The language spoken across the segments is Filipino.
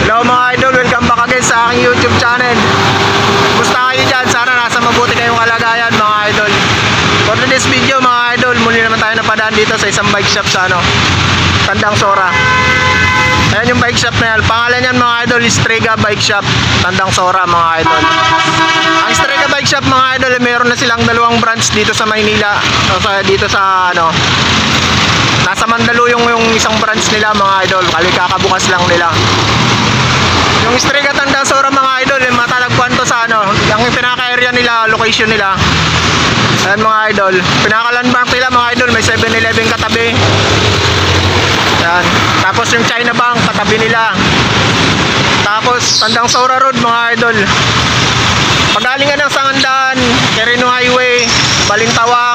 Hello mga idol, welcome back again sa aking YouTube channel. Kumusta kayo dyan? Sana nasa mabuti kayong kalagayan mga idol. For today's video mga idol, muli naman tayo napadaan dito sa isang bike shop sa Tandang Sora. Ayan yung bike shop na yan. Pangalan yan mga idol, Strega Bike Shop, Tandang Sora mga idol. Ang Strega Bike Shop mga idol, meron na silang dalawang branch dito sa Maynila. Dito sa nasa Mandaluyong yung isang branch nila mga idol. Kakabukas lang nila. Yung Strega Tandang Sora mga idol, matalagpuan to sa yung pinaka-area nila, location nila. Ayan mga idol, pinaka-landmark nila mga idol, may 7-Eleven katabi. Ayan. Tapos yung China Bank katabi nila. Tapos Tandang Sora Road mga idol. Pagalingan ng Sangandaan, Quirino Highway, Balintawak,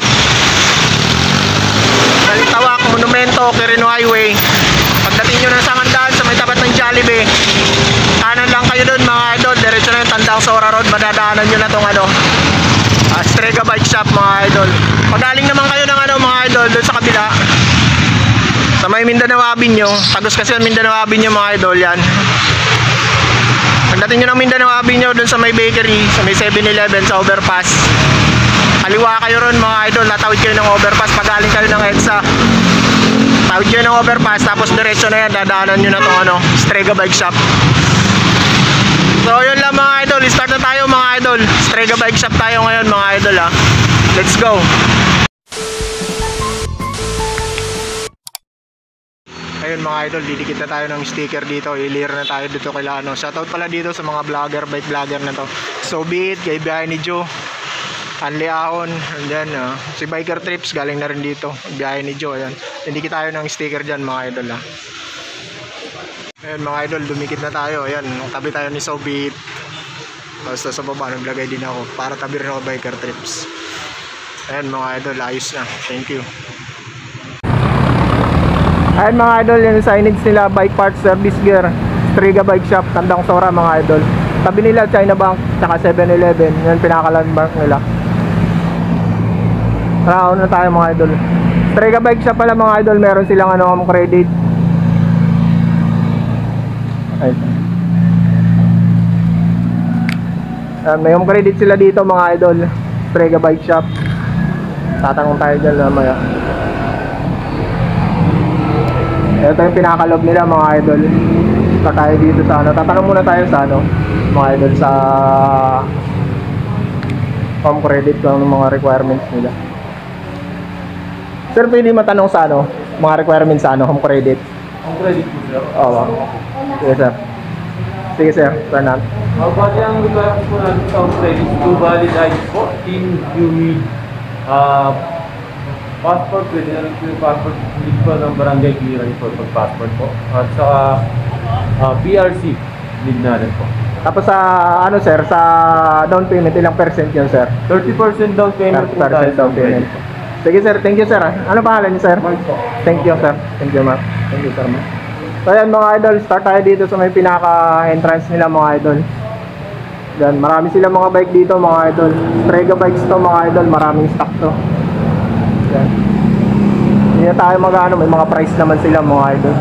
Monumento, Quirino Highway. Pagdating nyo ng Sangandaan sa may tapat ng Jollibee, kanan lang kayo dun mga idol, diretso na yung Tandang Sora Road, madadaanan nyo na tong Strega Bike Shop mga idol. Pagaling naman kayo ng mga idol dun sa kabila, sa may Mindanao Avenue, tagos kasi yung Mindanao Avenue mga idol yan. Pagdating nyo ng Mindanao Avenue dun sa may bakery, sa may 7-Eleven, sa overpass, kaliwa kayo ron mga idol, natawid kayo ng overpass. Pagaling kayo ng EDSA, tawid kayo ng overpass, tapos diretso na yan, dadaanan nyo na tong Strega Bike Shop. So yun lang mga idol, start na tayo mga idol. Strega Bike Shop tayo ngayon mga idol ha. Let's go. Ayun mga idol, didikit na tayo ng sticker dito. I-clear na tayo dito kay Shoutout pala dito sa mga vlogger, bike vlogger na to. So be it, kay Biyahe ni Joe, Anli Ahon, and then si Biker Trips galing na rin dito, Biyahe ni Joe. Ayan, didikit tayo ng sticker dyan mga idol ha. Ayan mga idol, dumikit na tayo. Ayan, tabi tayo ni So Be It. Basta sa baba, naglagay din ako para tabi rin ako Biker Trips. Ayan mga idol, ayos na. Thank you. Ayan mga idol, yung signage nila, Bike Parts Service Gear, Strega Bike Shop, Tandang Sora mga idol. Tabi nila China Bank, tsaka 7-Eleven. Yan pinaka-landmark nila. Tara, na tayo mga idol. Strega Bike Shop pala mga idol, meron silang home credit. May home credit sila dito mga idol. Strega Bike Shop. Tatanong tayo dyan mamaya. Ito yung pinakalob nila mga idol. Start tayo dito sa tatanong muna tayo sa mga idol sa home credit kung ng mga requirements nila. Sir, pwede matanong sa mga requirements sa home credit? Home credit po sir? Oo. Sige sir. Sige sir, Fernand. Bali ang requirements po natin sa home credit to valid ID po. You need passport, pwede na rin po yung passport, need po ng barangay clearance po pag passport po. At saka PRC, need na rin po. Tapos sa sir, sa down payment, ilang percent yun sir? 30% down payment po 30% down payment. Sige sir, thank you sir. Ano pangalan niyo sir? Mark po. Thank you sir. Thank you Mark. Thank you sir Mark. So ayan mga idol, start tayo dito sa may pinaka-entrance nila mga idol. Yan, marami sila mga bike dito mga idol. Strega bikes to mga idol, maraming stock to. Yan. Hindi na tayo may mga price naman sila mga idol.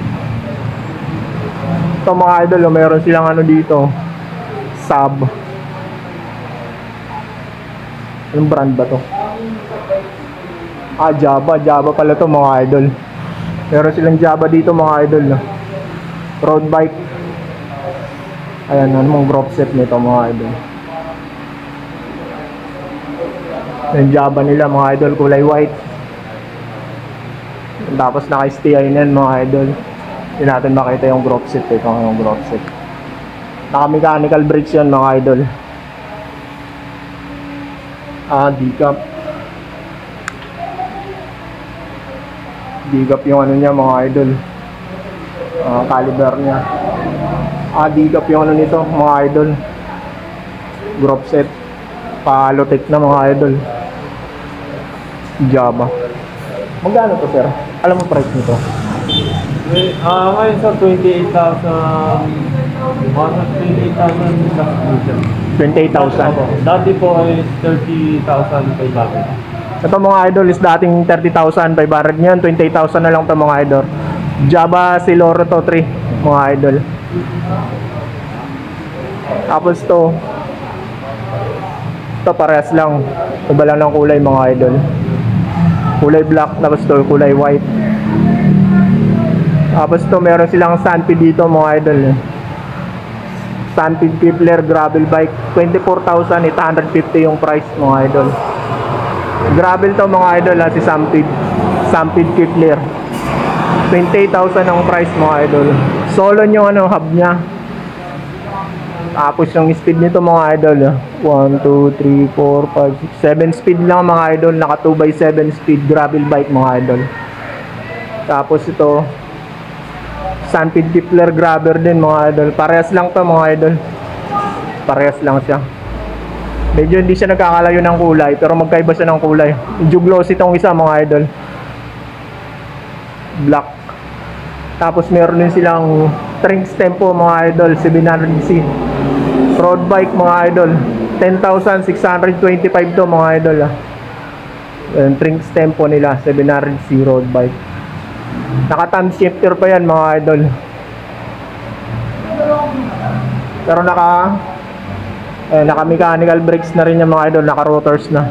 Ito mga idol, mayroon silang dito, Sub. Anong brand ba to? Java pala to mga idol. Meron silang Java dito mga idol road bike. Ayan, mong drop set nito mga idol. Yung Java nila mga idol, kulay white. Tapos naka-STI na mga idol. Hindi natin makita yung drop set. Ito yung drop set. Naka-mechanical brakes yan mga idol. Decap. Decap yung niya mga idol. Caliber niya. Decap yung nito mga idol. Drop set. Palotek na mga idol. Java. Magkano to sir? Alam mo price nito? Ngayon sa 28,000. 28,000. Dati po ay 30,500. Ito mga idol is dating 30,500 ngayon, 28,000 na lang to mga idol. Java Siloro to 3 mga idol. Tapos to parehas lang. Iba lang ng kulay mga idol. Kulay black, tapos to kulay white. Tapos to meron silang Sunpid dito mga idol. Sunpid Kepler gravel bike, 24,850 yung price mga idol. Gravel to mga idol si Sunpid Kepler. 28,000 ang price mga idol. Solon yung hub niya. Tapos yung speed nito mga idol 1, 2, 3, 4, 5, 6, 7 speed lang mga idol. Naka 2x7 speed gravel bike mga idol. Tapos ito Sunpid Kepler grabber din mga idol. Parehas lang to mga idol. Parehas lang siya. Medyo hindi siya nagkakalayo ng kulay, pero magkaiba siya ng kulay. Medyo glossy itong isa mga idol. Black. Tapos meron din silang Trinx Tempo mga idol 700C. Road bike mga idol 10,625 to mga idol. Trinx Tempo nila 700C road bike. Naka thumb shifter pa yan mga idol. Pero naka mechanical brakes na rin yung mga idol, naka rotors na.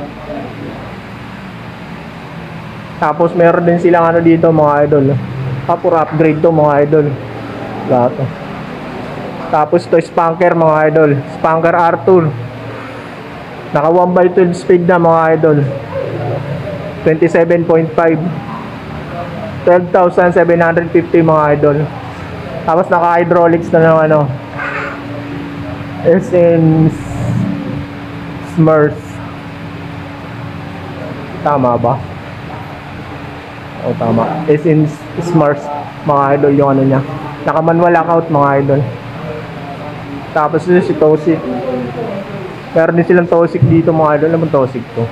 Tapos meron din silang dito mga idol. Puro upgrade to mga idol. Lahat. Tapos to spanker mga idol. Spanker R2. Naka 1x12 speed na mga idol. 27.5. 12,750 mga idol. Tapos naka hydraulics na ng SN Smurf. Tama ba? O tama. SN Smurf mga idol yung niya. Naka manual lockout mga idol. Tapos si Tosik. Meron din silang Tosik dito mga idol. Ano bang Tosik to?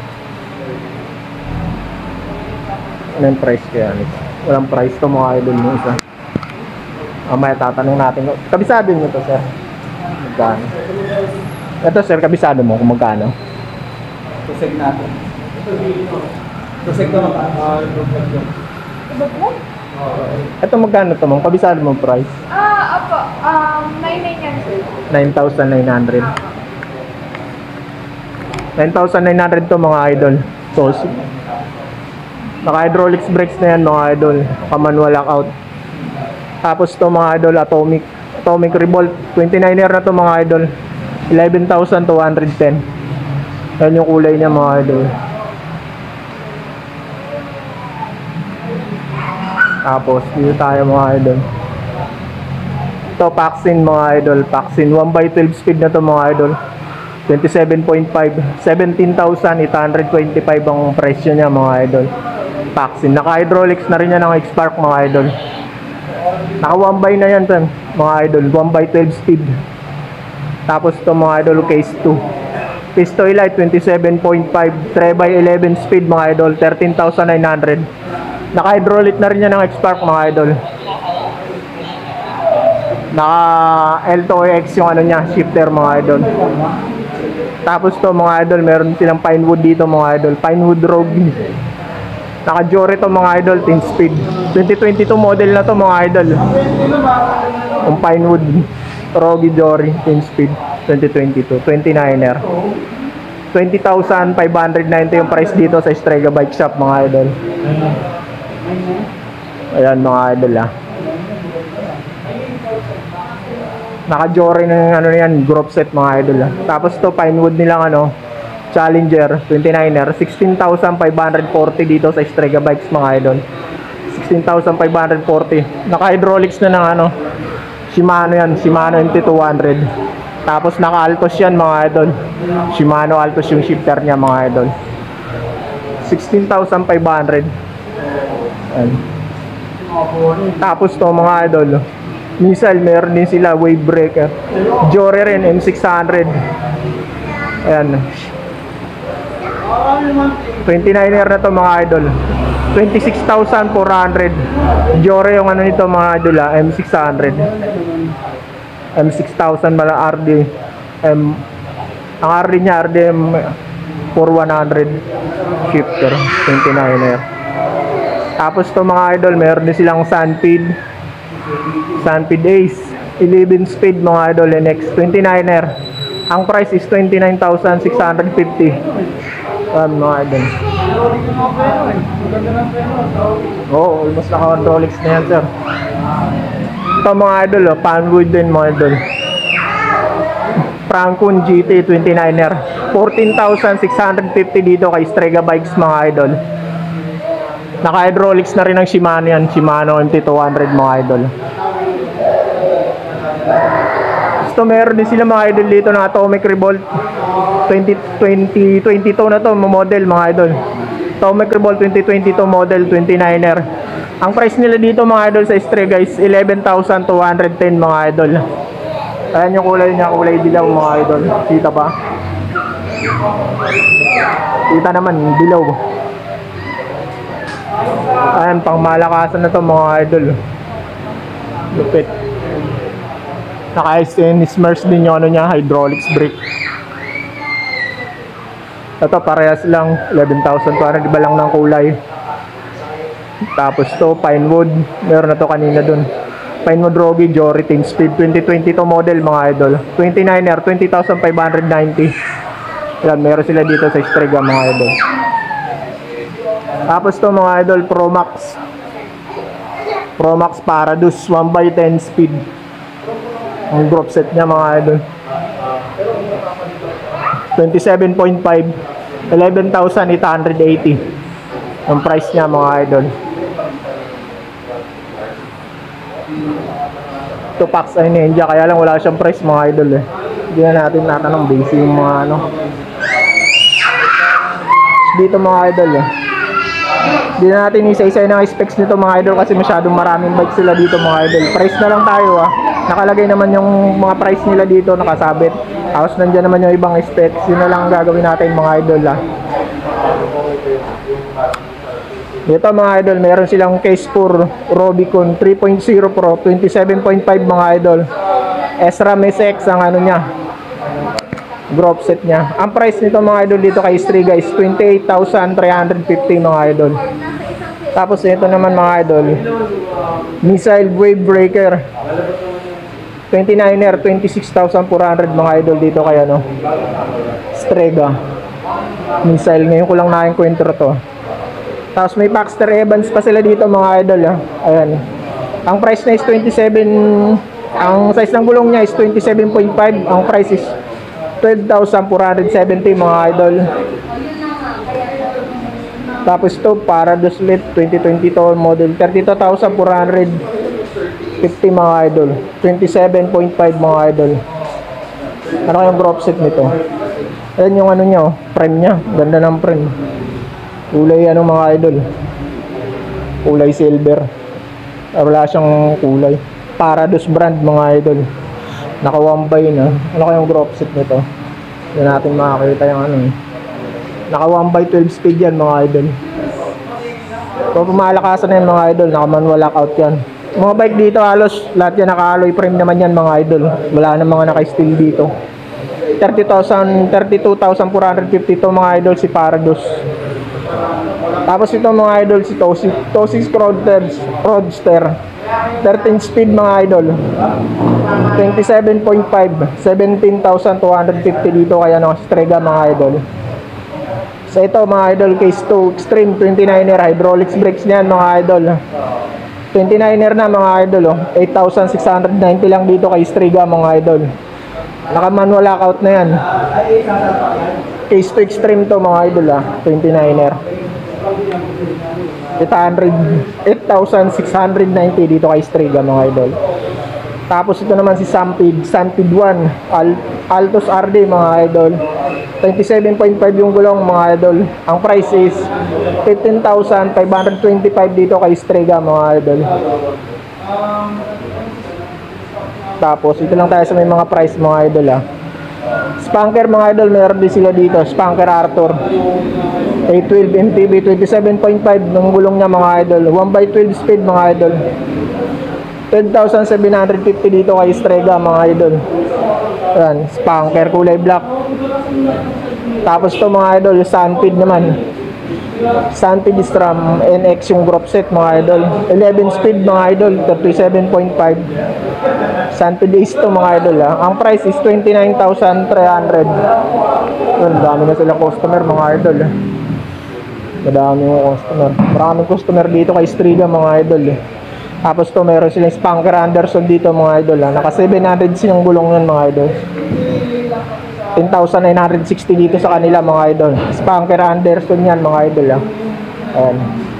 Anong price kaya nito? Walang price to mga idol mo isa. Mamaya tatanong natin. Kabisado nyo to sir? Magkano? Ito sir, kabisado mo kung magkano? Tusig natin. Tusig to naman. Ito magkano to mong? Kabisado mo price? Opo. 9,900 yan sir. 9,900. 9,900 to mga idol. So, naka hydraulics brakes na yan mga idol. Naka manual lockout. Tapos to mga idol Atomic Revolt 29er na to mga idol. 11,210. Yan yung kulay niya mga idol. Tapos dito tayo mga idol. Ito Paxin mga idol. Paxin 1x12 speed na to mga idol. 27.5. 17,825 ang presyo niya mga idol. Paxin. Naka hydraulics na rin yan ng X-Spark mga idol. Naka 1x na yan mga idol. 1x12 speed. Tapos ito mga idol case 2. Pistoy light 27.5. 3x11 speed mga idol. 13,900. Naka hydraulic na rin yan ng X-Spark mga idol. Naka L2X yung niya, shifter mga idol. Tapos to mga idol, meron silang Pinewood dito mga idol. Pinewood Rogue. Naka Jory to mga idol, 10 speed. 2022 model na to mga idol. Yung Pinewood Rogue Jory, 10 speed. 2022, 29er. 20,590 yung price dito sa Strega Bike Shop mga idol. Ayan mga idol Naka-Jory ng yan, group set mga idol Tapos to Pinewood nilang Challenger 29er, 16,540 dito sa Strega Bikes mga idol. 16,540. Naka-hydraulics na ng Shimano yan, Shimano MT200. Tapos naka-Altos yan mga idol. Shimano Altos yung shifter niya mga idol. 16,500. Tapos to mga idol, missile, meron din sila wave breaker. Jory rin, M600. Ayan. 29er na to mga idol. 26,400. Jory yung nito mga idol M600. M6000 mala RD. Ang RD niya RDM 4100 shifter 29er. Tapos to mga idol, meron din silang Sunpid Ace 11 speed mga idol, NX 29er. Ang price is 29,650. Mga idol. Oh, almost naka Rolex na yan, sir. Ito mga idol, Panwood din mga idol. Francon GT 29er. 14,650 dito kay Strega Bikes mga idol. Naka-hydraulics na rin ang Shimano yan. Shimano MT200 mga idol. So meron din sila mga idol dito na Atomic Revolt 2022 na to model mga idol. Atomic Revolt 2022 model 29er. Ang price nila dito mga idol sa Strega is 11,210 mga idol. Ayan yung kulay niya, kulay dilaw mga idol. Kita ba? Kita naman, dilaw. Ayan, pang malakasan na to mga idol. Lupit. Naka-smers din yung ano niya, hydraulics brake. Ito parehas lang, 11,200, iba lang ng kulay. Tapos to Pinewood, meron na to kanina dun. Pinewood Rogi Jory 10 speed 2022 model mga idol. 29er, 20,590. Yan, meron sila dito sa Strega mga idol. Tapos to mga idol, Pro Max Paradus 1x10 speed. Ang drop set niya mga idol. 27.5, 11,880 ang price niya mga idol. Tupax ay Ninja, kaya lang wala siyang price mga idol eh. Hindi na natin natanong basic yung mga ano. Dito mga idol eh. Hindi na natin isa-isa ng specs nito mga idol kasi masyadong maraming bike sila dito mga idol. Price na lang tayo ah. Nakalagay naman yung mga price nila dito, nakasabit. Tapos nandiyan naman yung ibang specs. Yun na lang ang gagawin natin mga idol ah. Dito mga idol, meron silang case for Robicon 3.0 Pro 27.5 mga idol. SRAM SX ang ano niya, drop set niya. Ang price nito mga idol dito kay Strega is 28,350 mga idol. Tapos ito naman mga idol, Missile Wave Breaker 29er, 26,400 mga idol dito kay ano, Strega Missile. Ngayon ko lang na-encounter to. Tapos may Baxter Evans pa sila dito mga idol ah. Ayan. Ang price na is 27, ang size ng gulong niya is 27.5. Ang price is 12,470 mga idol. Tapos ito Paradus Lit 2022 model 32,450 mga idol. 27.5 mga idol. Ano kayong drop set nito? Ayan yung ano niya oh, frame niya. Ganda ng frame. Kulay ano mga idol, kulay silver. Wala siyang kulay. Paradus brand mga idol. Naka 1x na. Ano kayong drop set nito? Hindi natin makakita yung ano eh. Naka 1x12 speed yan mga idol. Kung pumalakasan na yan mga idol, naka manual lockout yan. Mga bike dito halos lahat yan naka alloy frame naman yan mga idol. Wala na mga naka steel dito. 32,450 to mga idol si Paradus. Tapos ito mga idol si Tosig Roadster 13 speed mga idol 27.5, 17,250 dito kaya no Strega mga idol. So ito mga idol case 2 Extreme 29er hydraulics brakes niyan mga idol. 29er na mga idol oh. 8,690 lang dito kay Strega mga idol. Naka manual lockout na yan. Case 2 Extreme to mga idol ah. 29er 8,690 dito kay Strega mga idol. Tapos ito naman si Stampede 1 Altos RD mga idol. 27.5 yung gulong mga idol. Ang price is 15,525 dito kay Strega mga idol. Tapos ito lang tayo sa may mga price mga idol ah. Spanker mga idol, meron din sila dito. Spanker Arthur 812 MTB 27.5 ng gulong niya mga idol. 1x12 speed mga idol. 10,750 dito kay Strega mga idol. Ayan, Spanker kulay black. Tapos to mga idol, Stampede naman Sanpid Stram NX yung group set mga idol. 11 speed mga idol, 37.5. Sanpid Ace to mga idol Ang price is 29,300. Yun, dami na silang customer mga idol Madami yung customer. Maraming customer dito kay Striga mga idol Tapos to meron silang Spanker Anderson dito mga idol Naka 700 silang gulong yun mga idol. 10,960 dito sa kanila mga idol. Spanker Anderson yan mga idol Ayan.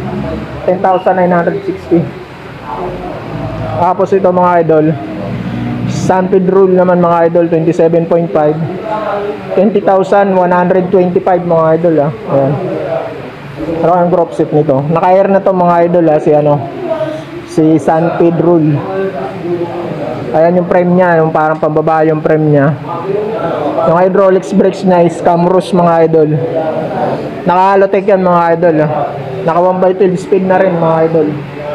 10,960. Tapos ito mga idol, Sanpid Rule naman mga idol, 27.5. 20,125 mga idol Ayan. Ano ang drop set nito? Naka-air na to mga idol si Sanpid Rule. Ayan yung frame niya, yung parang pambaba yung frame niya. Yung hydraulics brakes niya is Camrus mga idol. Naka-Halotech yan mga idol Naka 1x12 speed na rin mga idol.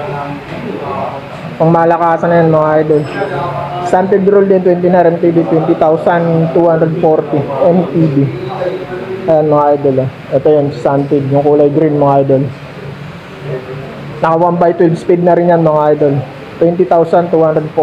Pang malakasan na yan mga idol. Sanpid Rule din 20 na MTB, 20,240 MTB. Ayan mga idol Ito yun Sanpid, yung kulay green mga idol. Naka 1x12 speed na rin yan mga idol. 20,240.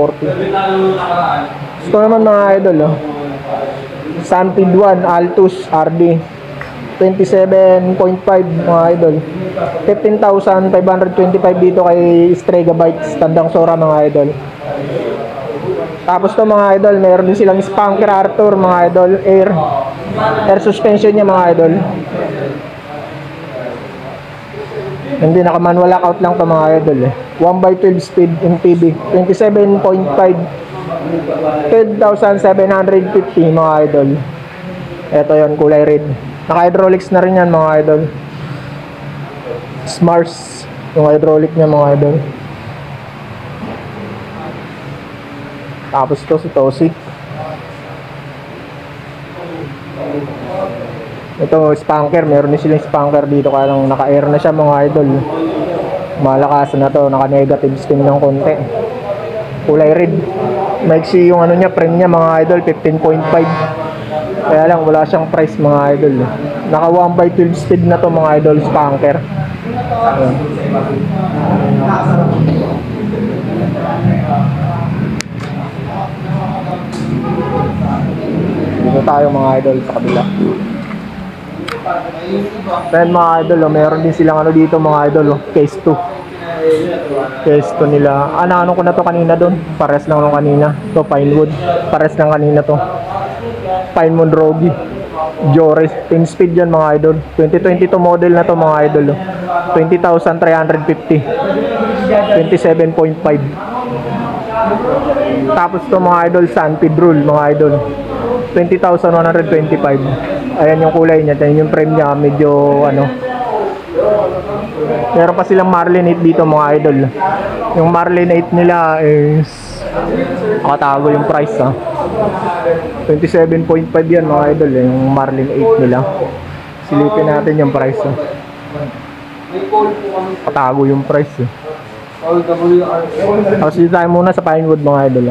Ito naman mga idol Sanpid 1 Altus RD 27.5 mga idol. 15,525 dito kay Strega Bikes Tandang Sora mga idol. Tapos to mga idol, meron din silang Spanker Arthur mga idol, air suspension niya mga idol. Hindi, naka manual lockout lang to mga idol 1x12 speed MTB, 27.5. 12,750 mga idol. Ito yon kulay red. Naka hydraulics na rin yan mga idol. Smars yung hydraulic niya mga idol. Tapos to si Tosik. Ito Spanker, meron din silang Spanker dito kaya lang naka-air na siya mga idol. Malakasan na to, naka-negative spin ng konti. Kulay red. Maiksi yung ano niya, frame niya mga idol, 15.5. Kaya lang wala siyang price mga idol. Naka 1x12 speed na to mga idol, Spanker. Dito tayo mga idol sa kabila. Then mga idol, meron din silang ano dito mga idol, case 2. Case 2 nila. Ano ko na to kanina doon. Pares lang nung kanina. To Pinewood. Pares lang kanina to. Pinewood Rogi. Jores. 10 speed yan mga idol. 2022 model na to mga idol. 20,350. 27.5. Tapos to mga idol, Sanpid Rule mga idol. 20,125. Ayan yung kulay niya. Ayan yung frame niya. Medyo ano. Meron pa silang Marlin 8 dito mga idol. Yung Marlin 8 nila is nakatago yung price 27.5 yan mga idol yung Marlin 8 nila. Silipin natin yung price nakatago yung price Tapos dito tayo muna sa Pinewood mga idol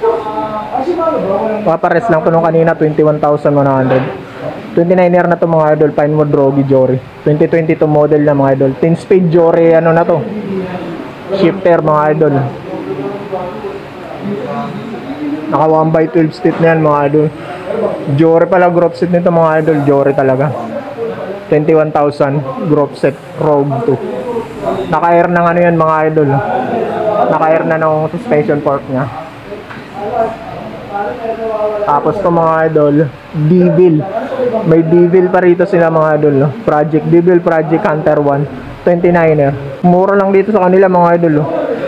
papares lang to nung kanina 21,100. 29er na to mga idol, Pinewood Rogi Jory. 2022 model na mga idol. 10 speed Jory ano na to. Shifter mga idol. Naka 1x12 speed na yan mga idol. Jory pala group set nito mga idol, Jory talaga. 21,000 group set Rogue 2. Naka-air ng ano yan mga idol. Naka-air na ng suspension fork niya. Tapos to mga idol, Devil. May Devil pa rito sila mga idol Project Devil, Project Hunter 1 29er. Mura lang dito sa kanila mga idol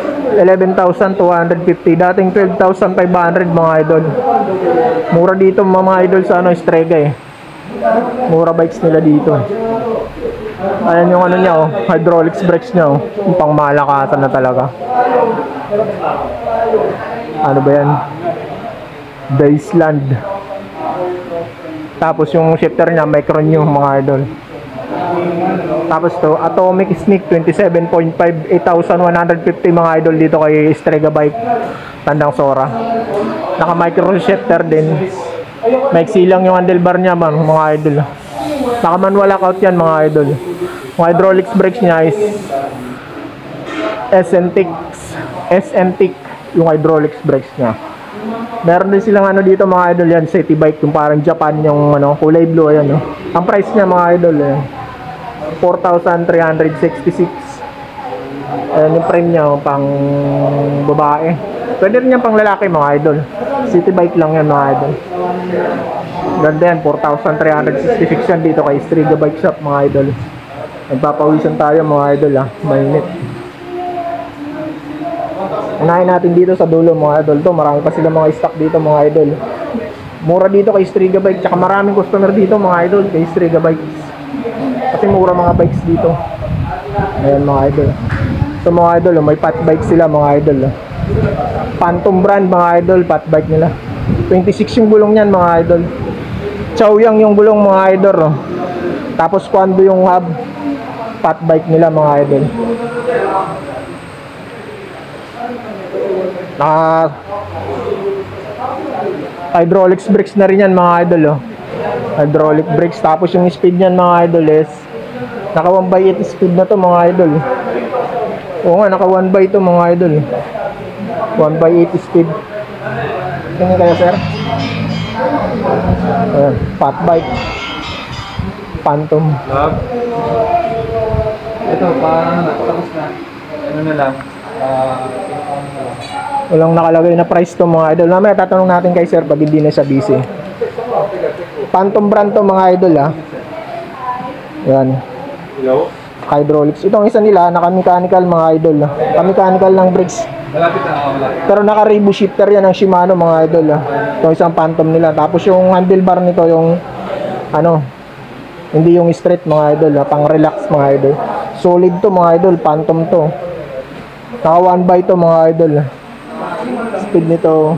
11,250. Dating 12,500 mga idol. Mura dito mga idol sa ano, Strega Mura bikes nila dito. Ayan yung ano niya hydraulics brakes niya yung pang malakasan na talaga. Ano ba yan? Baseland. Tapos yung shifter niya micron yung mga idol. Tapos to Atomic Sneak 27.5, 8,150 mga idol dito kay Strega Bike Tandang Sora. Naka micro shifter din. Maiksi lang yung handlebar niya mga idol. Naka manual lockout yan mga idol. Yung hydraulics brakes niya is SNTIC yung hydraulics brakes niya. Meron din silang ano dito mga idol yan, city bike, yung parang Japan, yung ano, kulay blue, ayan, no? Ang price niya mga idol, 4,366. Ayan yung frame niya, pang babae. Pwede rin yan pang lalaki mga idol. City bike lang yan mga idol. Ganda yan, 4,366 yan dito kay Striga Bike Shop mga idol. Nagpapawisan tayo mga idol mainit. Unahin natin dito sa dulo mga idol to. Marami pa sila mga stock dito mga idol. Mura dito kay Striga Bike. Tsaka maraming customer dito mga idol kay Striga Bikes. Kasi mura mga bikes dito. Ayan mga idol. So mga idol, may fat bike sila mga idol. Phantom brand mga idol, fat bike nila. 26 yung gulong niyan mga idol. Chaoyang yung gulong mga idol. Tapos Quando yung hub. Fat bike nila mga idol. Hydraulics brakes na rin yan mga idol. Hydraulic brakes. Tapos yung speed niyan mga idol is naka 1/8 speed na to mga idol. Oo nga, naka 1/2 to mga idol. 1/8 speed. Tingnan kayo sir. Ayan, fat bike. Phantom. Love. Ito, parang tapos na. Ano na lang. Walang nakalagay na price to mga idol. Mamaya tatanong natin kay sir pag hindi na siya busy. Phantom brand to mga idol Yan. Hello? Hydraulics. Itong isa nila naka-mechanical mga idol. Naka-mechanical ng brakes. Malapit na ako, malapit. Pero naka-rebu shifter yan ng Shimano mga idol. Itong isang Phantom nila. Tapos yung handlebar nito yung ano, hindi yung straight mga idol, pang relax mga idol. Solid to mga idol, Phantom to. Naka 1/2 to mga idol. Speed nito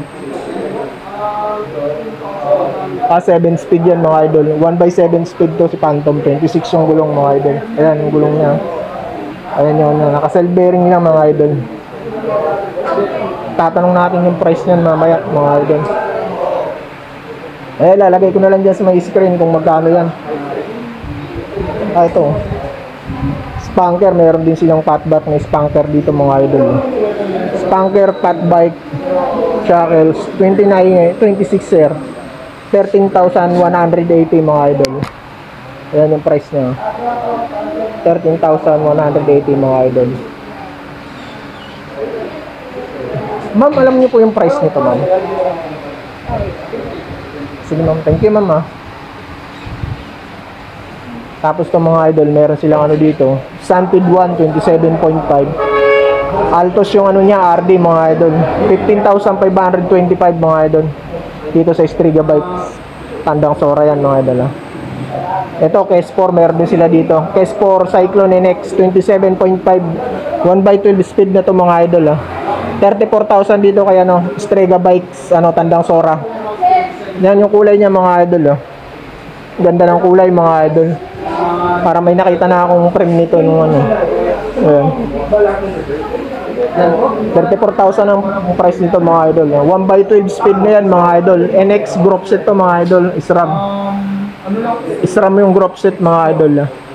7 speed yan mga idol. 1/7 speed to si Phantom. 26 yung gulong mga idol. Ayan yung gulong niya. Ayan yung naka-cell bearing niya mga idol. Tatanong natin yung price niyan mamaya mga idol. Lalagay ko na lang dyan sa may screen kung magkano yan. Ito Spanker, meron din silang fat bike na Spanker dito mga idol. Spanker fat bike shackles 26 sir, 13,180 mga idol. Ayan yung price niya, 13,180 mga idol. Ma'am, alam niyo po yung price nito ma'am? Sige ma'am, thank you ma'am Tapos to mga idol, meron silang ano dito, Stampede 1 27.5. Altos yung ano niya, RD mga idol, 15,525 mga idol. Dito sa Striga Bikes, Tandang Sora yan mga idol Ito Kes4, meron din sila dito. Kes4 Cyclone NX 27.5, 1/12 speed na to mga idol 34,000 dito kaya Striga Bikes Tandang Sora. Yan yung kulay niya mga idol Ganda ng kulay mga idol. Para may nakita na akong frame nito nung Ayan. 34,000 ang price nito mga idol 1/12 speed na yan mga idol. NX group set to mga idol. SRAM yung group set mga idol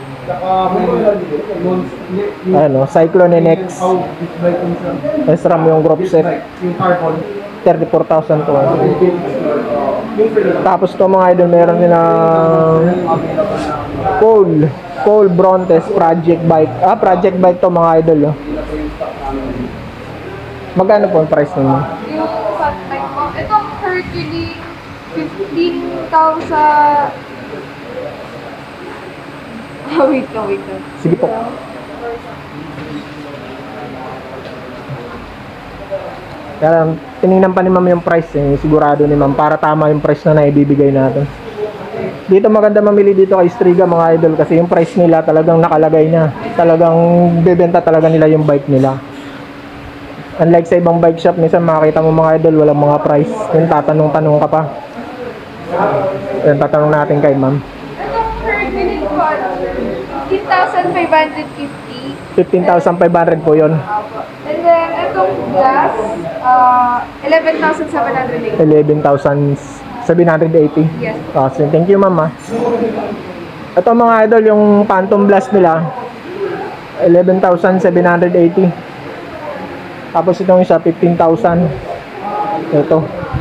Cyclone NX SRAM yung group set. 34,000 to Tapos to mga idol, meron nilang Cole Brontes project bike. Project bike to mga idol Magkano po ang price nito? Yung fat bike mo, itong Hercules 15,000. Wait lang. Sige po. Kaya tinignan pa ni ma'am yung price sigurado ni ma'am para tama yung price na naibibigay natin. Dito maganda mamili dito kay Striga mga idol kasi yung price nila talagang nakalagay na. Talagang bebenta talaga nila yung bike nila. Unlike sa ibang bike shop, minsan makakita mo mga idol walang mga price. Yung tatanong-tanong ka pa. Yan, tatanong natin kay ma'am. Itong Hercules po, 15,550. 15,500 po yun. And then, itong glass, 11,780. 11,780. Yes. So, thank you ma'am Ito mga idol, yung Phantom Blast nila, 11,780. Tapos itong isa 15,000. Ito.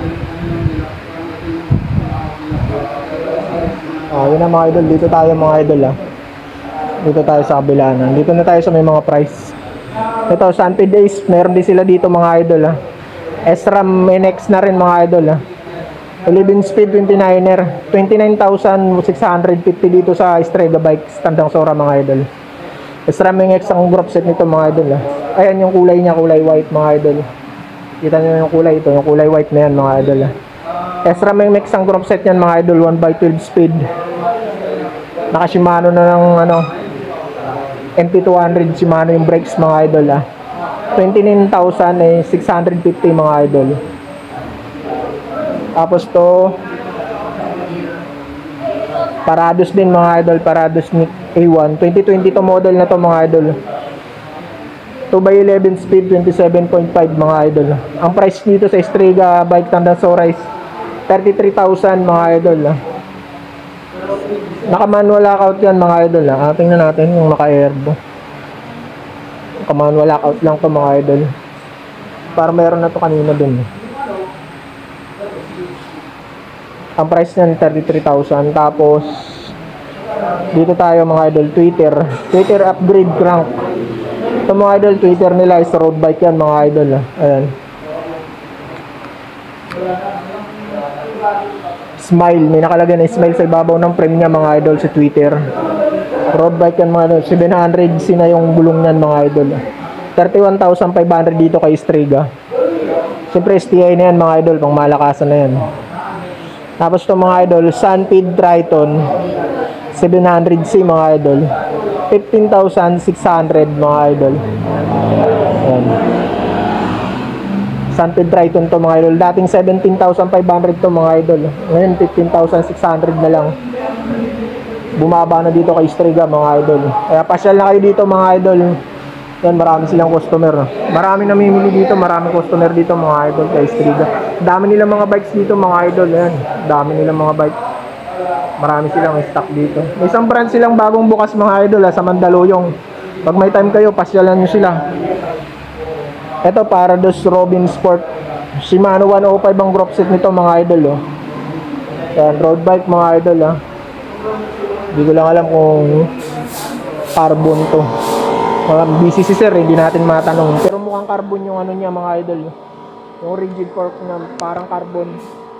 Yun na mga idol. Dito tayo mga idol Dito tayo sa kabila na. Dito na tayo sa may mga price. Ito, Sunpid Ace. Meron din sila dito mga idol SRAM NX na rin mga idol 11 speed 29er. 29,650 dito sa Strega Bikes Tandang Sora mga idol. SRAM NX ang group set nito mga idol Ayan yung kulay niya, kulay white mga idol. Kita nyo yung kulay ito, yung kulay white na yan mga idol SRAM NX ang group set yan mga idol. 1x12 speed. Naka Shimano na ng MP200 Shimano yung brakes mga idol 29,650 mga idol. Tapos to Parados din mga idol. Parados ni A1 2022 model na to mga idol. 2x11 speed 27.5 mga idol. Ang price nito sa Strega Bike Tandang Sora is 33,000 mga idol Naka manual lockout yan mga idol tingnan natin yung naka airbo. Naka manual lockout lang to mga idol. Para meron na to kanina din Ang price niyan 33,000. Tapos dito tayo mga idol, Twitter upgrade crank. Ito mga idol, Twitter nila is road bike yan mga idol Ayan. Smile, may nakalagay na smile sa ibabaw ng frame niya mga idol sa Twitter. Road bike yan mga idol. 700 na yung gulong niyan mga idol 31,500 dito kay Strega. Siyempre STI na yan mga idol, pang malakasan na yan. Tapos ito mga idol, Sunpid Triton 700C mga idol 15,600 mga idol. Ayan. Sunpid Triton to mga idol. Dating 17,500 to mga idol. Ngayon 15,600 na lang. Bumaba na dito kay Strega mga idol. Kaya pasyal na kayo dito mga idol. Yan, marami silang customer. Marami namimili dito, marami customer dito mga idol kay Strega. Dami nilang mga bikes dito mga idol. Yan, dami nilang mga bike. Marami silang stock dito. May isang brand silang bagong bukas mga idol sa Mandaluyong. Pag may time kayo, pasyalan nyo sila. Ito Parados Robin Sport Shimano 105 ang group set nito mga idol Yan, road bike mga idol Hindi ko lang alam kung carbon to. Busy si sir, hindi natin matanong. Pero mukhang carbon yung ano niya mga idol. Yung rigid fork niya parang carbon.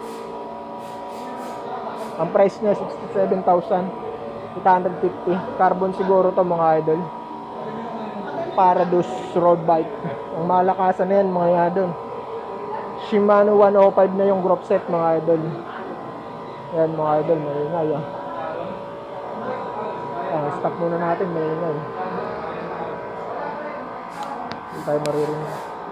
Ang price niya 67,850. Carbon siguro to mga idol. Parados road bike. Ang malakasan na yan mga idol. Shimano 105 na yung group set mga idol. Yan mga idol, maingay stop muna natin, maingay. Hindi tayo maririnig.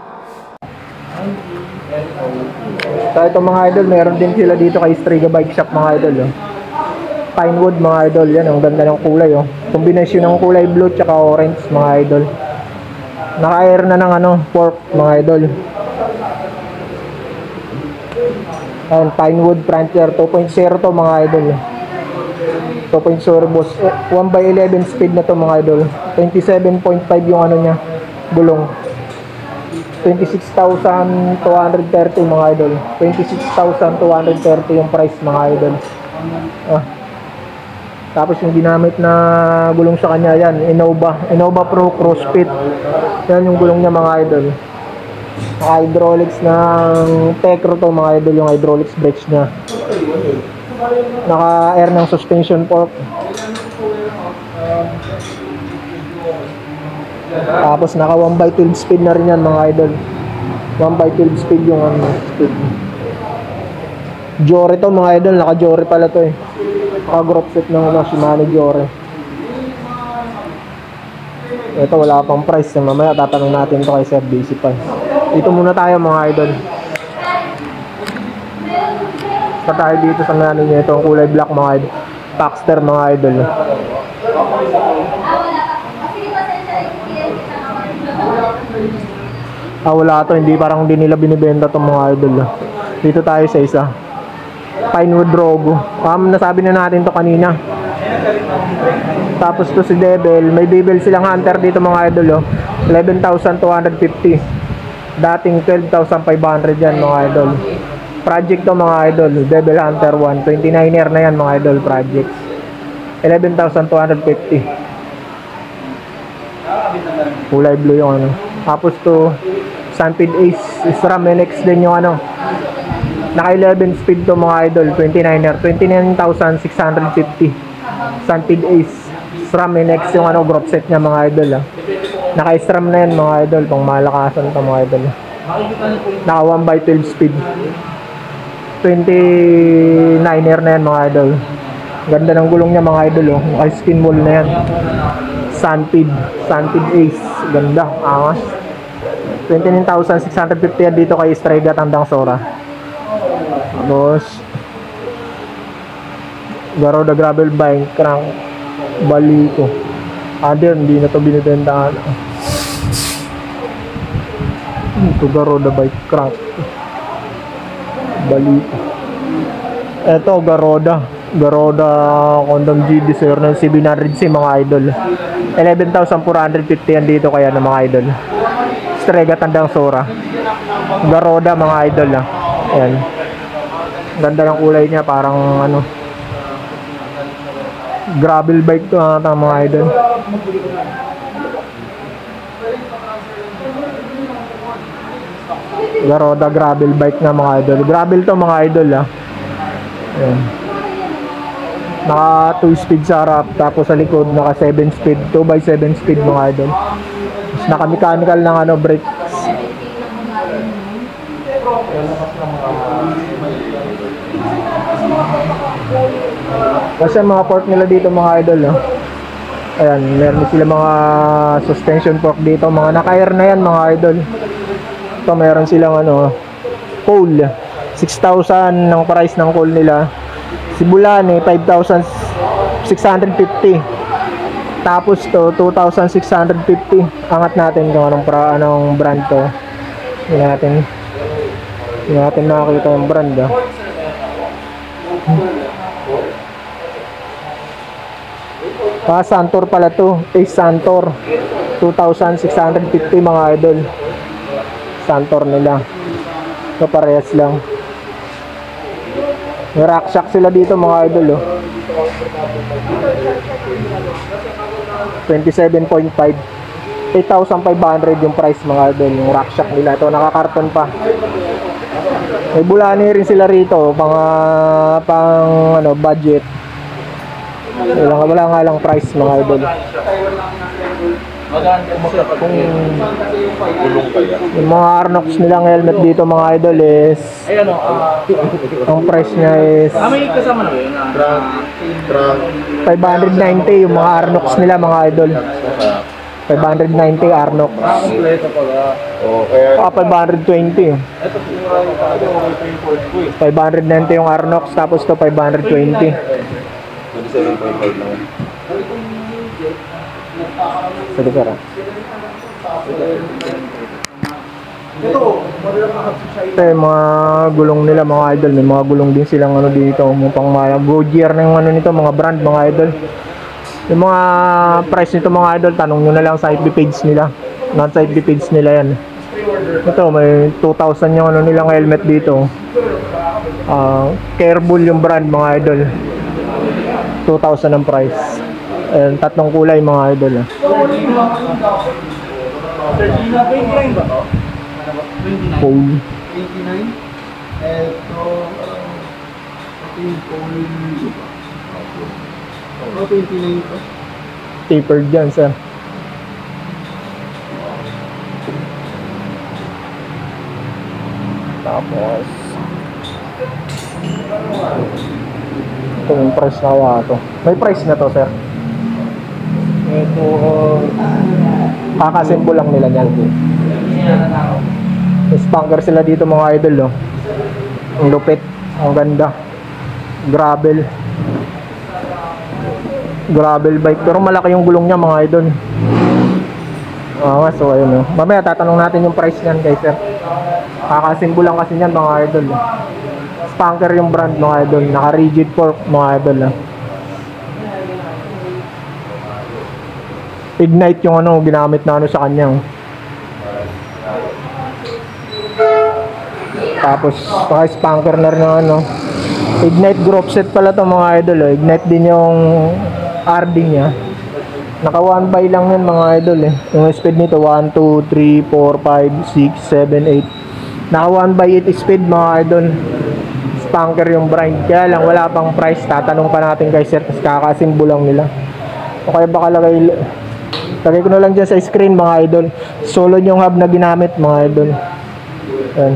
So ito mga idol, meron din sila dito kay Strega Bike Shop mga idol Pinewood mga idol, yan ang ganda ng kulay Kombinasyon ng kulay blue tsaka orange mga idol. Naka-air na ng fork mga idol. Ayan, Pinewood Frontier 2.0 to mga idol. 2.0 boss. 1x11 speed na to mga idol. 27.5 yung ano niya, gulong. 26,230 mga idol. 26,230 yung price mga idol. Tapos yung ginamit na gulong sa kanya yan, Innova Pro Crossfit. Yan yung gulong niya mga idol. Naka-hydraulics ng Tecro to mga idol, yung hydraulics brakes niya. Naka-air ng suspension fork. Tapos naka 1x12 speed na rin yan mga idol. 1x12 speed yung speed. Jore to mga idol, naka-Jore pala to Naka-group set ng Shimano Jore. Ito wala pang price. Mamaya tatanong natin to kay Sir BC pa. Dito muna tayo mga idol. Basta tayo dito sa ano niya. Ito ang kulay black mga idol. Paxter mga idol. Wala to. Hindi, parang hindi nila binibenta itong mga idol. Dito tayo sa isa. Pinewood Rogo. Nasabi na natin to kanina. Tapos to si Devil, may Devil silang Hunter dito mga idol, oh. 11,250. Dating 12,500 yan mga idol. Project to mga idol, Devil Hunter 1, 29er na yan mga idol, project. 11,250. Kulay blue yung ano. Tapos to Stampede Ace, SRAM NX din yung ano. Naka 11 speed to mga idol, 29er, 29,650. Stampede Ace, SRAM NX yung ano, group set niya mga idol, ah. Naka SRAM na yan mga idol, pang malakasan to mga idol. Naka 1x12 speed. 29er na yan mga idol. Ganda ng gulong niya mga idol, oh. Naka skin wall na yan. Stampede Ace, ganda, angas. 29,650 yan dito kay Strega Tandang Sora. Tapos Garuda gravel bike crank baliko. Hindi na to binibentahan. Ito Garuda bike crank baliko. Ito Garuda Condom GD Sir ng C900C mga idol. 11,450 yan dito kaya ng mga idol. Strega Tandang Sora. Garuda mga idol, ah. Ayan. Ganda ng kulay niya, parang ano, gravel bike to mga idol. Garuda gravel bike na mga idol. Gravel to mga idol, ah. Ayan. Naka 2 speed sa harap, tapos sa likod naka 7 speed, 2x7 speed mga idol. Tapos naka mechanical ng ano, brakes. Kasi mga fork nila dito mga idol, oh. Ayan, meron sila mga suspension fork dito, mga naka-air na yan mga idol. Ito meron silang ano, coal, 6,000 ng price ng coal nila. Sibulani 5,650. Tapos to 2,650. Angat natin kung anong brand to. Hindi natin nakakita yung brand, ah. Santor pala to, Ace Santor 2,650 mga idol. Santor nila. So parehas lang. May rack shock sila dito mga idol, oh. 27.5. 8,500 yung price mga idol, yung rack shock nila. Ito nakakarton pa. May bulani rin sila rito pang ano, budget. Wala nga lang price mga idol. Kung yung mga Arnox nilang helmet dito mga idol is ang price niya is 590 yung mga Arnox nila mga idol. 590 Arnox. 520. 590 yung Arnox, tapos to 520. 27.5 lang. Sige pera. Ito yung mga gulong nila mga idol. May mga gulong din silang ano dito. Pang mga Goodyear na yung ano nito, mga brand mga idol. Yung mga price nito mga idol, tanong nyo na lang sa FB page nila. Nasa FB page nila yan. Ito may 2,000 yung ano nilang helmet dito. Careful yung brand mga idol. 2,000 ang price. Ayan, tatlong kulay mga idol, ah. 29 ba to? Cool. 29? Ito, yung cool. 29 to. Tapered dyan, sir. Tapos ito yung price na kaya to. May price na to, sir. Ito, Kakasimple lang nila niyan. May spanker sila dito mga idol, oh. Ang lupit, ang ganda. Gravel bike, pero malaki yung gulong niya mga idol. So ayun, oh. Mamaya tatanong natin yung price niyan guys, sir. Kakasimple lang kasi niyan mga idol. Spanker yung brand mga idol, naka rigid fork mga idol, oh. Ignite yung ano, ginamit na ano sa kanyang. Tapos, naka-spanker na rin ng ano. Ignite group set pala to mga idol. Oh. Ignite din yung RD niya. Naka 1 by lang yun mga idol eh. Yung speed nito 1, 2, 3, 4, 5, 6, 7, 8. Naka 1 by 8 speed mga idol. Spanker yung brand. Kaya lang wala pang price. Tatanong pa natin kay sir. Tapos kakasimbo lang nila. O kaya baka lagay ko na lang dyan sa screen mga idol. Solid yung hub na ginamit mga idol. Yan.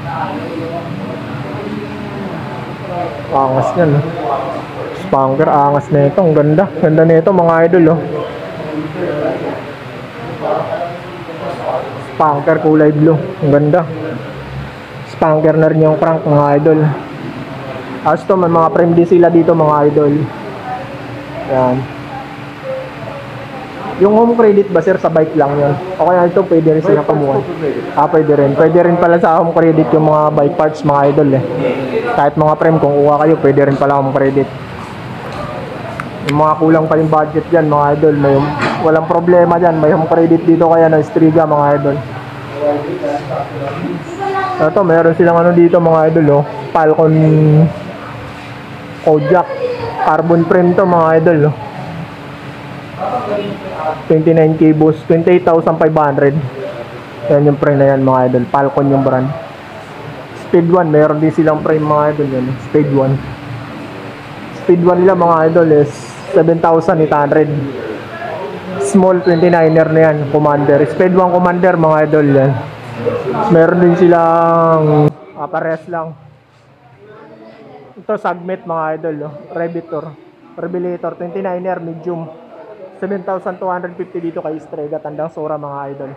Angas yan. Spanker, angas na ito. Ang ganda. Ganda na ito mga idol. Oh. Spanker kulay blue. Ang ganda. Spanker na rin yung crank mga idol. As to, may mga frame din sila dito mga idol. Yan. Yung home credit ba sir sa bike lang yun? O kaya ito pwede rin silang kumuha? Pwede rin. Pwede rin pala sa home credit yung mga bike parts mga idol eh. Kahit mga frame kung kuha kayo, pwede rin pala home credit. Yung mga kulang pa yung budget dyan mga idol, walang problema dyan. May home credit dito kaya ng Striga mga idol. Ito, meron silang ano dito mga idol oh. Falcon Kojak. Carbon frame to mga idol oh. 29K boost, 28,500. Yan yung frame na yan mga idol. Falcon yung brand. Speed 1, meron din silang frame mga idol yan. Speed 1. Speed 1 nila mga idol is 7,800. Small 29er na yan, Commander. Speed 1 Commander mga idol yan. Meron din silang parehas lang. Ito Sagmet mga idol oh. Revelator 29er medium. 7,250 dito kay Strega Tandang Sora mga idol.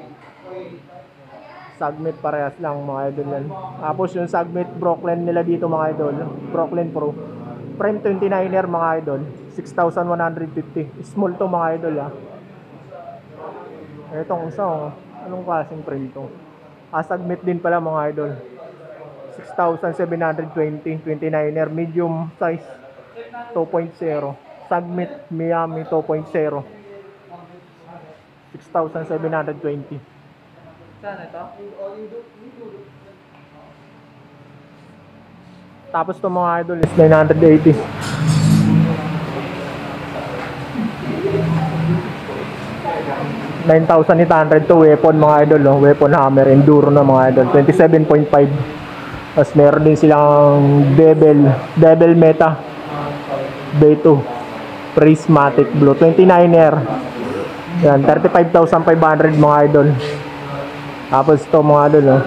Sagmet parehas lang mga idol yan. Tapos yung Sagmet Brooklyn nila dito mga idol, Brooklyn Pro frame 29er mga idol, 6,150. Small to mga idol ah. Etong isa oh, anong klaseng frame to? Sagmet din pala mga idol, 6,720. 29er medium size 2.0. Sagmet Miami 2.0. 6,720. Saan ito? Tapos to mga idol is 980. 9,800 to weapon mga idol oh. Weapon hammer enduro na mga idol 27.5. Tapos meron din silang Devil Meta B2 Prismatic Blue 29er. Yan 35,500 mga idol. Tapos to mga idol oh.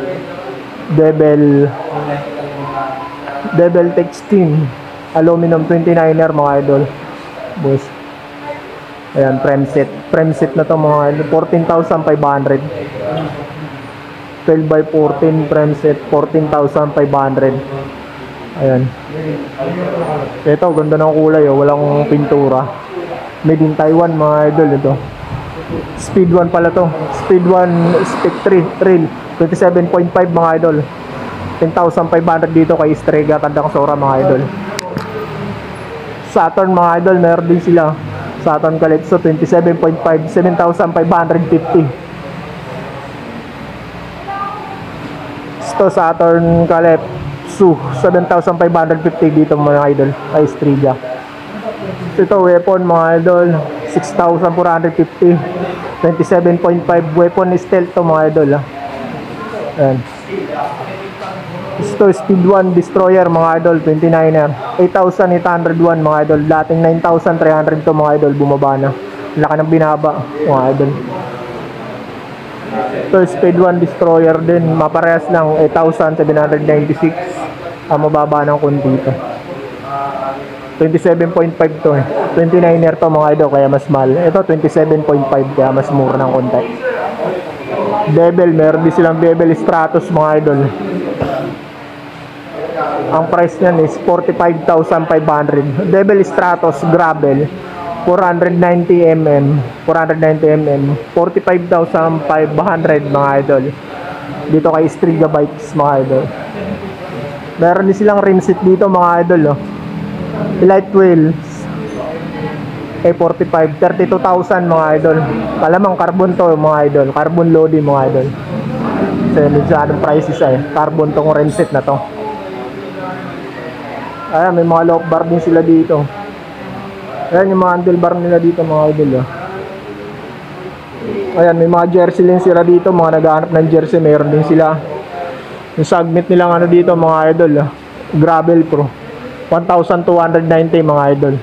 Devil Textine Aluminum 29er mga idol. Boss. Ayan, frame set na to mga idol, 14,500. 12 by 14 frame set, 14,500. Ayan. Ito, ganda ng kulay oh, walang pintura. Made in Taiwan mga idol ito. Speed 1 pala to. Speed 1 Spec 3 Trail 27.5 mga idol. 10,500 dito kay Strega Tandang Sora mga idol. Saturn mga idol, meron din sila. Saturn Calypso 27.5, 7,550. Ito Saturn Calypso 7,550 dito mga idol ay Striga. Ito weapon mga idol 6,450, 27.5 weapon stealth to mga idol ah. Ayan. Ito Speed 1 Destroyer mga idol 29er 8,801 mga idol, dating 9,300 to mga idol, bumaba na, laki ng binaba mga idol. Ito Speed 1 Destroyer din, maparehas lang 8,796, mababa ng konti ito. 27.5 to eh, 29er to mga idol kaya mas mahal. Ito 27.5 kaya mas mura ng konti. Devil, meron din silang Devil Stratos mga idol. Ang price niyan is 45,500. Devil Stratos Gravel 490mm 45,500 mga idol dito kay Striga Bikes mga idol. Meron din silang rim set dito mga idol oh. Light wheels A45, 32,000 mga idol. Malamang carbon to mga idol. Carbon loading mga idol. Kasi medyo anong prices ay. Carbon tong rim set na to. Ayan, may mga lock bar din sila dito. Ayan yung mga handlebar nila dito mga idol. Ayan, may mga jersey din sila dito. Mga naghahanap ng jersey, mayroon din sila. Yung submit nilang ano dito mga idol. Gravel Pro. 1,290 mga idol.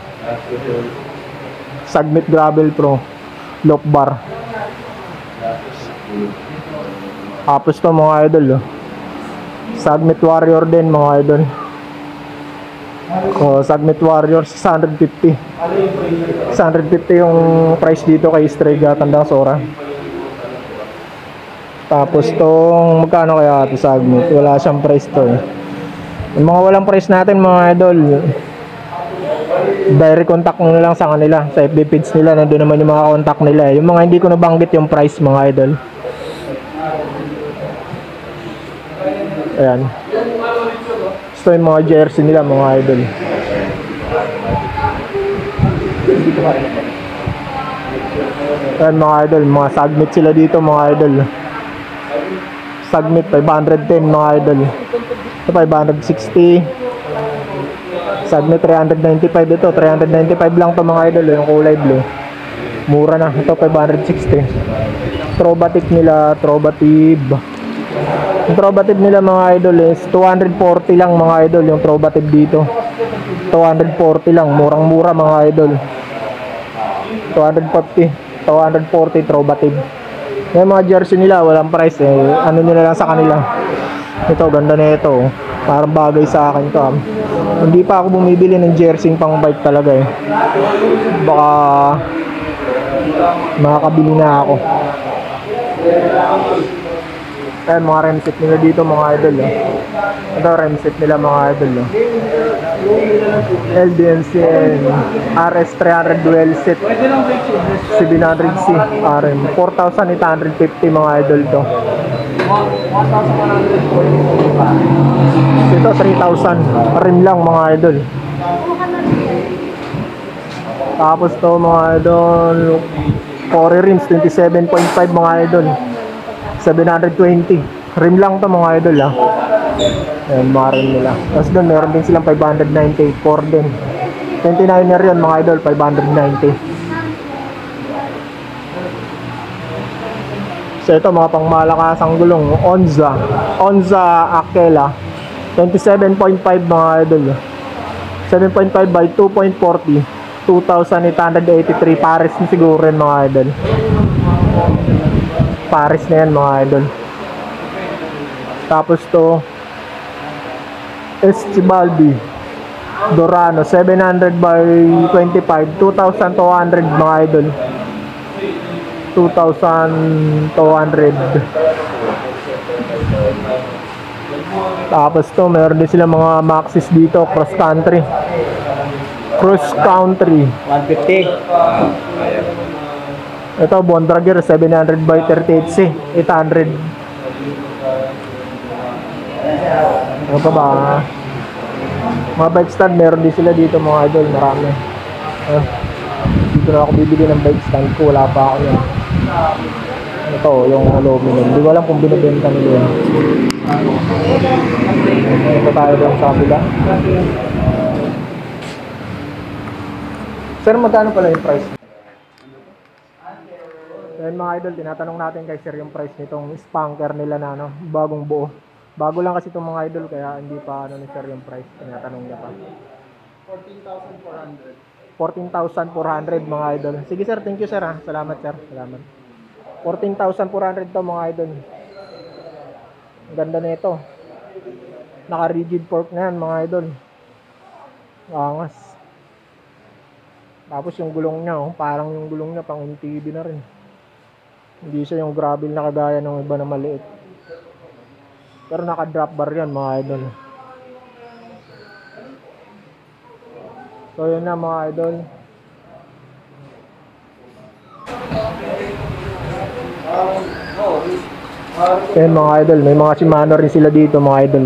Submit Gravel Pro. Lock bar. Tapos to mga idol. Submit Warrior din mga idol. Submit Warrior 650. 650 yung price dito kay Strega Tandang Sora. Tapos tong magkano kaya ito Submit? Wala siyang price to eh. Yung mga walang price natin mga idol, direct contact nyo lang sa kanila. Sa FB page nila, nandun naman yung mga contact nila eh. Yung mga hindi ko nabanggit yung price mga idol. Ayan. Gusto yung mga jersey nila mga idol. Ayan mga idol, mga Submit sila dito mga idol. Submit 510 mga idol. Ito 560. Submit 395 ito. 395 lang to mga idol, yung kulay blue. Mura na. Ito 560. Trobatic nila, Trobative. Yung Trobative nila mga idol is 240 lang mga idol yung Trobative dito. 240 lang, murang-mura mga idol. 240 Trobative. Yung mga jersey nila walang price eh. Ano nila lang sa kanila. Ito ganda na ito. Parang bagay sa akin to. Hindi pa ako bumibili ng jersey pang bike talaga eh. Baka makakabili na ako. Ayan mga rim set nila dito mga idol Ito rim set nila mga idol LDNCN RS300 dual set 700C RM 4,850 mga idol to. Ito 3,000 rim lang mga idol. Tapos to mga idol Corey rims 27.5 mga idol 720 rim lang to mga idol Ayan mga rim nila. Tapos doon meron din silang 590 for din 29er yun mga idol 590. So ito mga pangmalakasang gulong Onza Akela 27.5 mga idol 7.5 by 2.40 2,883 Paris na siguro rin mga idol. Paris na yan mga idol. Tapos to Estibaldi Dorano 700 by 25 2,200 mga idol 2,200. Tapos to meron din sila mga Maxis dito cross country 150. Ito Bondrager 700 by 38C 800. Ano pa ba? Mga bike stand meron din sila dito mga idol, marami. Dito na ako bibili ng bike stand ko, wala pa ako yan. Ito yung aluminum, hindi ko alam kung binibenta nila yan. Ito tayo doon sa kabila. Sir, magkano pala yung price? Ayan mga idol, tinatanong natin kay sir yung price nitong spanker nila na bagong buo. Bago lang kasi itong mga idol kaya hindi pa ni sir yung price. Tinatanong niya pa. 14,400 mga idol. Sige sir, thank you sir ha. Salamat sir. Salamat. 14,400 to mga idol. Ang ganda na ito. Naka rigid fork na yan mga idol. Angas. Tapos yung gulong niya parang yung gulong niya pang MTB na rin. Hindi siya yung gravel na kagaya ng iba na maliit. Pero naka-drop bar yan mga idol. So yun na mga idol. Ayan mga idol, may mga Shimano rin sila dito mga idol.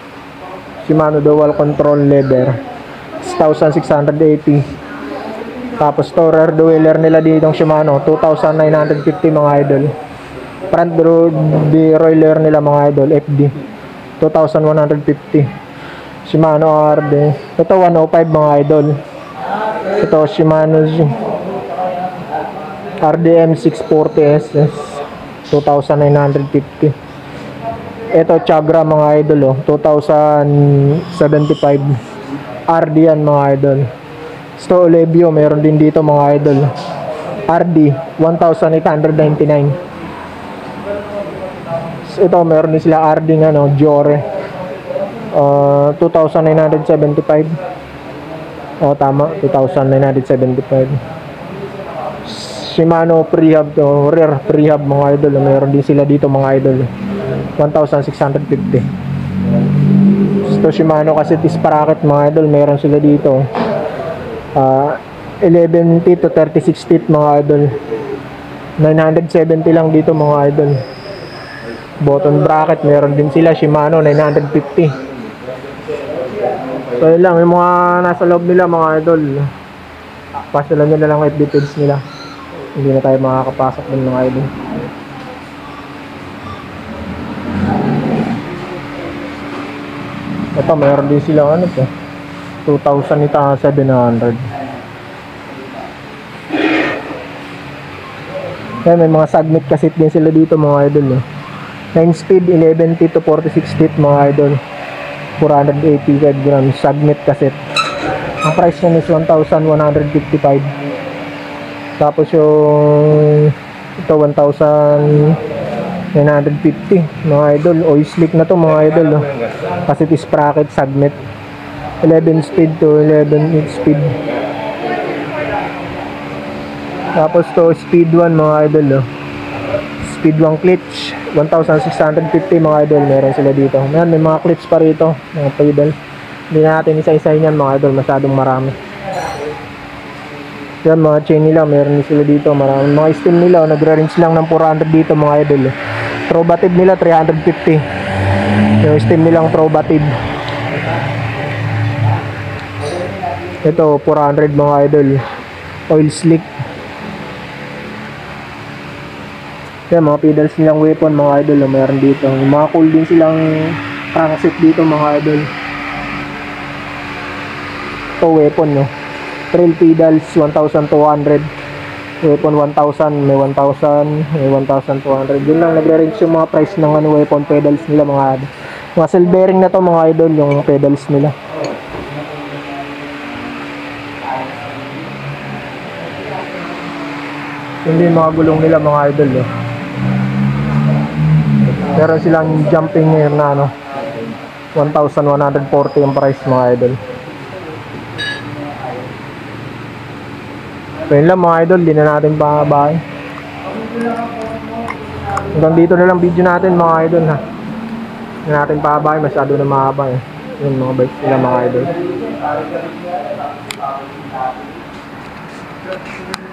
Shimano dual control leather 6,680. Tapos to rear dweller nila ditong Shimano, 2,950 mga idol. Front derailleur nila mga idol, FD, 2,150. Shimano RD. Ito 105 mga idol. Ito Shimano RDM 640 SS, 2,950. Ito Chagra mga idol, 2,075. RD yan mga idol. Sto Olebio meron din dito mga idol, RD 1,899. Ito meron din sila RD nga Jore, 2,975. Tama, 2,975. Shimano prehab to, rear prehab mga idol, meron din sila dito mga idol, 1,650. Ito Shimano kasi sprocket mga idol, meron sila dito 11 teeth to 36 teeth mga idol, 970 lang dito mga idol. Button bracket meron din sila Shimano, 950. So yun lang yung mga nasa loob nila mga idol. Pasyalan nyo na lang FB page nila, hindi na tayo makakapasok dun mga idol. Ito meron din sila 2,700. Kaya may mga submit cassette din sila dito mga idol. 9 speed, 11 teeth to 46 teeth mga idol, 485 grams submit cassette. Ang price niya is 1,155. Tapos yung ito 1,950 mga idol. Oil slick na to mga idol. Cassette sprocket submit, 11 speed to 11 speed. Tapos to speed 1 mga idol, speed 1 clutch, 1,650 mga idol. Meron sila dito. May mga clutch pa rito, mga pedal. Hindi na natin isa-isahin yan mga idol, masyadong marami. Yan mga chain nila, meron sila dito marami. Mga stem nila, nagre-range lang ng 400 dito mga idol. Probative nila 350. Yung stem nilang probative. Ito 400 mga idol, oil slick. Yan mga pedals nilang weapon mga idol, meron dito. Yung mga cool din silang crankset dito mga idol. Ito weapon trail pedals 1,200, weapon 1,000, may 1,000, may 1,200. Yun lang nagre-range yung mga price ng weapon pedals nila mga idol. Mga cell bearing na to mga idol, yung pedals nila. Hindi mga gulong nila mga idol. Meron silang jumping gear na 1,140 yung price mga idol. So yun lang mga idol, di na natin pahabahin. Hanggang dito na lang video natin mga idol ha. Di na natin pahabahin, masyado na mahaba yun mga bikes nila mga idol.